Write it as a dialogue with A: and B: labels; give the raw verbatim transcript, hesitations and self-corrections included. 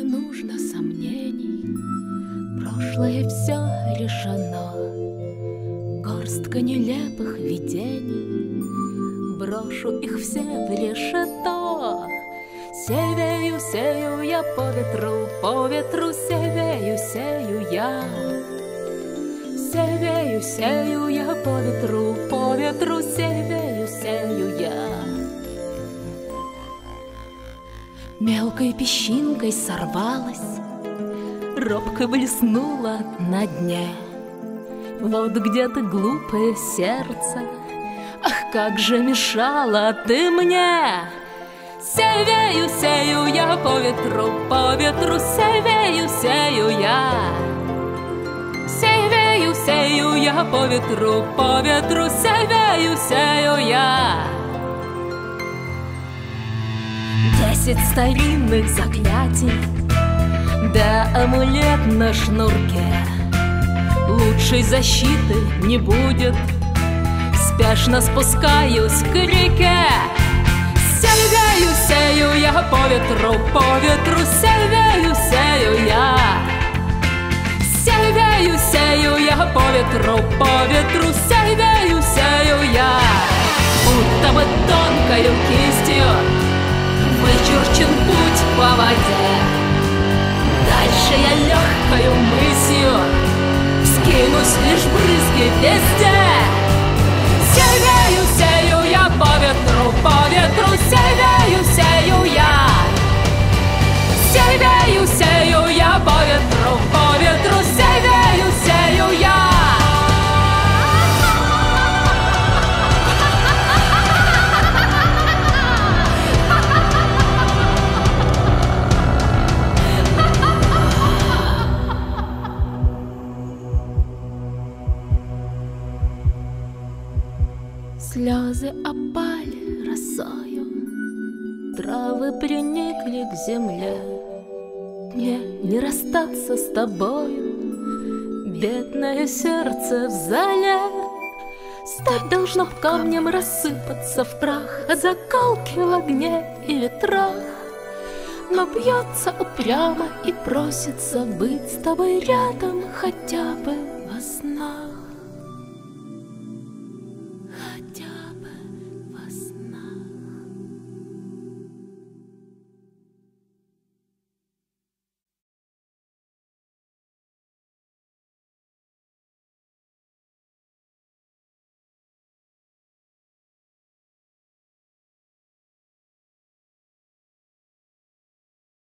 A: не нужно сомнений, прошлое все решено. Горстка нелепых видений, брошу их все в решето. Сею, сею я по ветру, по ветру сею, сею я. Сею, сею я по ветру, по ветру сею, сею я. Мелкой песчинкой сорвалась, робко блеснула на дне. Вот где-то глупое сердце, ах, как же мешала ты мне! Сею, сею я по ветру, по ветру сею, сею я. Сею, сею я по ветру, по ветру сею, сею я. Десять старинных заклятий, да амулет на шнурке. Лучшей защиты не будет, спешно спускаюсь к реке. Сею, сею я по ветру, по ветру сею, сею я. Сею, сею я по ветру, по ветру сею, сею я. Будто бы тонкою кистью вычерчен путь по воде. Дальше я легкою мысью скинусь лишь брызги везде. Сею, сею я по ветру, по ветру сею, сею я. Сею, сею я по ветру, по ветру сею, сею я. Слезы опали росою, травы приникли к земле. Мне не расстаться с тобою, бедное сердце в зале. Стать должно камнем рассыпаться в прах от закалки в огне и ветрах. Но бьется упрямо и просится быть с тобой рядом хотя бы во снах.